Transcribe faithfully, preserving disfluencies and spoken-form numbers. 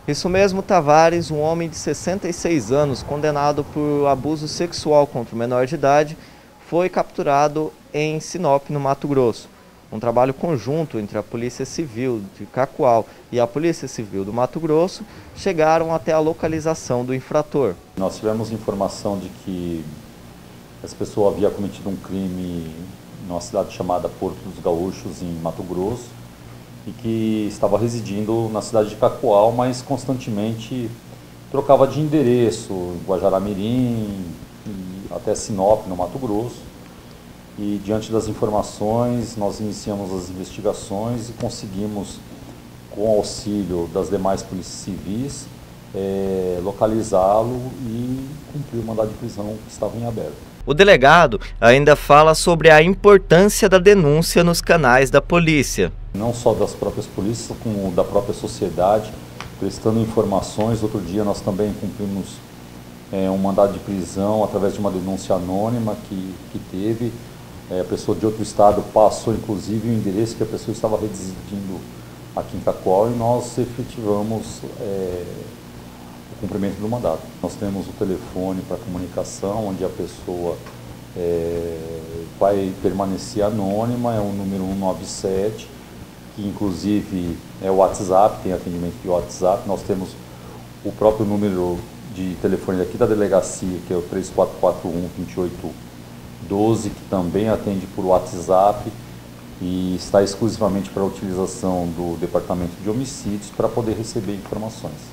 Isso mesmo, Tavares, um homem de sessenta e seis anos, condenado por abuso sexual contra o menor de idade, foi capturado em Sinop, no Mato Grosso. Um trabalho conjunto entre a Polícia Civil de Cacoal e a Polícia Civil do Mato Grosso chegaram até a localização do infrator. Nós tivemos informação de que essa pessoa havia cometido um crime numa cidade chamada Porto dos Gaúchos, em Mato Grosso, e que estava residindo na cidade de Cacoal, mas constantemente trocava de endereço, em Guajará-Mirim, até Sinop, no Mato Grosso. E diante das informações, nós iniciamos as investigações e conseguimos, com o auxílio das demais polícias civis, é, localizá-lo e cumprir o mandado de prisão que estava em aberto. O delegado ainda fala sobre a importância da denúncia nos canais da polícia. Não só das próprias polícias, como da própria sociedade, prestando informações. Outro dia nós também cumprimos é, um mandado de prisão através de uma denúncia anônima que, que teve. É, a pessoa de outro estado passou inclusive o endereço que a pessoa estava residindo aqui em Cacoal e nós efetivamos é, o cumprimento do mandato. Nós temos o telefone para comunicação, onde a pessoa é, vai permanecer anônima, é o número cento e noventa e sete, que inclusive é o WhatsApp, tem atendimento de WhatsApp. Nós temos o próprio número de telefone aqui da delegacia, que é o três quatro quatro um, dois oito um dois, que também atende por WhatsApp e está exclusivamente para a utilização do Departamento de Homicídios para poder receber informações.